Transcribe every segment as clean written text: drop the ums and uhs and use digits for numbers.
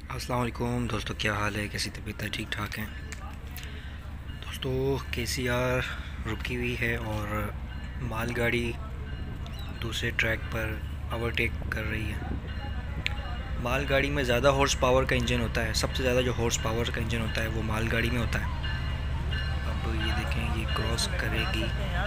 अस्सलाम वालेकुम दोस्तों, क्या हाल है? कैसी तबीयत है? ठीक ठाक हैं दोस्तों। केसीआर रुकी हुई है और मालगाड़ी दूसरे ट्रैक पर ओवरटेक कर रही है। मालगाड़ी में ज़्यादा हॉर्स पावर का इंजन होता है। सबसे ज़्यादा जो हॉर्स पावर का इंजन होता है वो मालगाड़ी में होता है। अब ये देखें, ये क्रॉस करेगी।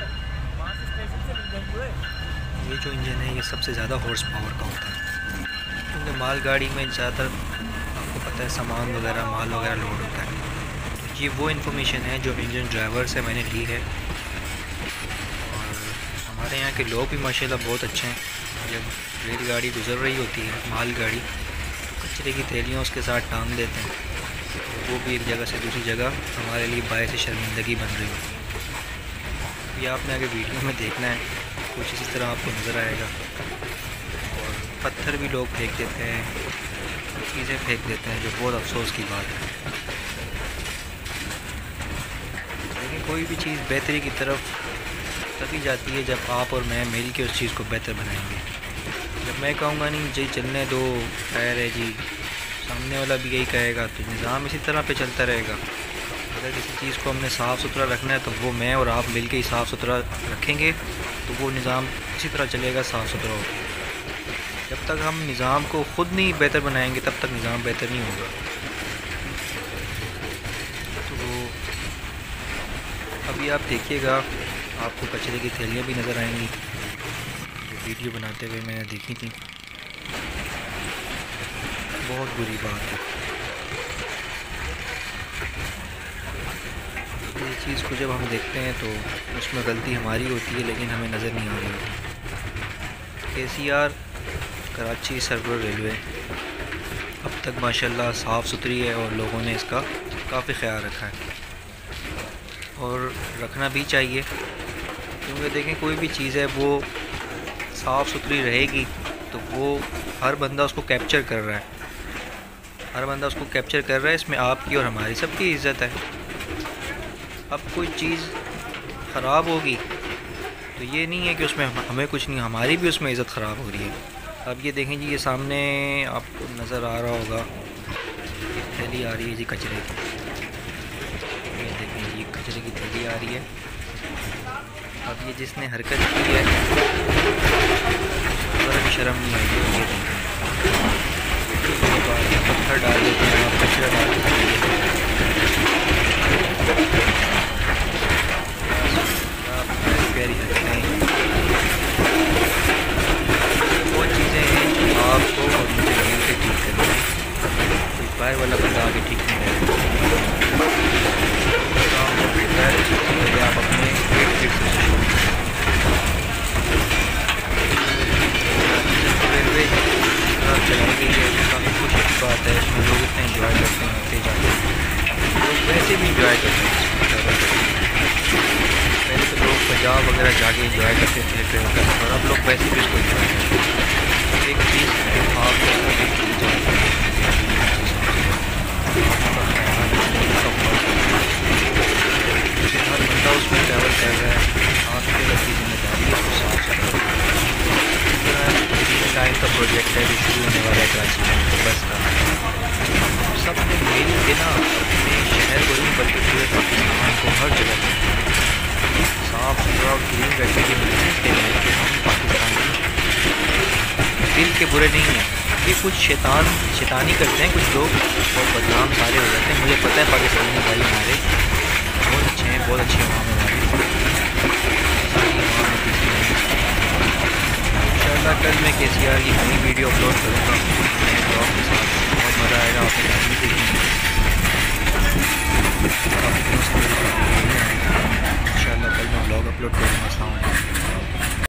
ये जो इंजन है ये सबसे ज़्यादा हॉर्स पावर का होता है, क्योंकि मालगाड़ी में ज़्यादातर आपको पता है सामान वगैरह, माल वगैरह लोड होता है। तो ये वो इन्फॉर्मेशन है जो इंजन ड्राइवर से मैंने ली है। और हमारे यहाँ के लोग भी माशाल्लाह बहुत अच्छे हैं। जब रेलगाड़ी गुजर रही होती है, मालगाड़ी, तो कचरे की थैलियाँ उसके साथ टांग देते हैं। वो भी एक जगह से दूसरी जगह हमारे लिए बायस शर्मिंदगी बन रही होती है। ये आपने आगे वीडियो में देखना है, कुछ इसी तरह आपको नज़र आएगा। और पत्थर भी लोग फेंक देते हैं, चीज़ें फेंक देते हैं, जो बहुत अफसोस की बात है। लेकिन कोई भी चीज़ बेहतरी की तरफ तभी जाती है जब आप और मैं मिल के उस चीज़ को बेहतर बनाएंगे। जब मैं कहूँगा नहीं जी चलने दो, खैर है जी, सामने वाला भी यही कहेगा, तो निज़ाम इसी तरह पे चलता रहेगा। अगर किसी चीज़ को हमने साफ़ सुथरा रखना है तो वो मैं और आप मिल के ही साफ़ सुथरा रखेंगे, तो वो निज़ाम इसी तरह चलेगा, साफ़ सुथरा होगा। जब तक हम निज़ाम को ख़ुद नहीं बेहतर बनाएंगे तब तक निज़ाम बेहतर नहीं होगा। तो अभी आप देखिएगा, आपको कचरे की थैलियाँ भी नज़र आएंगी, जो वीडियो बनाते हुए मैंने देखी थी। बहुत बुरी बात है। ये चीज़ को जब हम देखते हैं तो उसमें गलती हमारी होती है, लेकिन हमें नज़र नहीं आ रही होती। केसीआर कराची सर्वर रेलवे अब तक माशाल्लाह साफ़ सुथरी है और लोगों ने इसका काफ़ी ख्याल रखा है, और रखना भी चाहिए। क्योंकि देखें, कोई भी चीज़ है वो साफ़ सुथरी रहेगी तो वो हर बंदा उसको कैप्चर कर रहा है, हर बंदा उसको कैप्चर कर रहा है। इसमें आपकी और हमारी सबकी इज़्ज़त है। अब कोई चीज़ ख़राब होगी तो ये नहीं है कि उसमें हमें कुछ नहीं, हमारी भी उसमें इज़्ज़त ख़राब हो रही है। अब ये देखें जी, ये सामने आपको नज़र आ रहा होगा, एक थैली आ रही है जी कचरे की। ये देखें जी, कचरे की थैली आ रही है। अब ये जिसने हरकत की है ज़रा भी शर्म नहीं आई है। ये देखें, पत्थर डाल देते हैं, कचरा डाल देते हैं। प्यारी हरकतें, वो चीज़ें हैं जो आपको और मुझे मिल के ठीक करनी है। कोई बाहर वाला बंदा आगे ठीक नहीं करेगा। पहले आप अपने पेट से शुरू रेलवे चलाई गई है, काफ़ी खुशी की बात है। इसमें लोग इतना इंजॉय करते हैं, आते जाते हैं, लोग वैसे भी इंजॉय करते हैं इसमें ट्रैवल करते हैं। पहले तो लोग पंजाब वगैरह जाके इंजॉय करते थे ट्रेन का सफ़र, अब लोग वैसे भी इसको इंजॉय करते हैं। एक चीज़ आप हर बंदा उसमें ट्रैवल कर रहा है, आपकी लगी जिम्मेदारी है उसको साफ सुथरा। ग्रीन लाइन का प्रोजेक्ट है जो शुरू होने वाला है कराची में, बस का सबने मिल के ना अपने शहर को नहीं बल्कि पूरे पाकिस्तान को हर जगह साफ सुथरा और ग्रीन रखने की मैसेज देना है कि हम पाकिस्तानी दिल के बुरे नहीं हैं। ये कुछ शैतानी करते हैं कुछ लोग और बदनाम सारे हो जाते हैं। मुझे पता है पाकिस्तानी भाई हमारे बहुत अच्छे हैं, बहुत अच्छी आवाम है हमारी, सारी आवाम है किसी। इंशाअल्लाह कल मैं केसीआर की नई वीडियो अपलोड करूँगा नए ब्लॉग के साथ। बहुत मज़ा आएगा, आपने देखनी।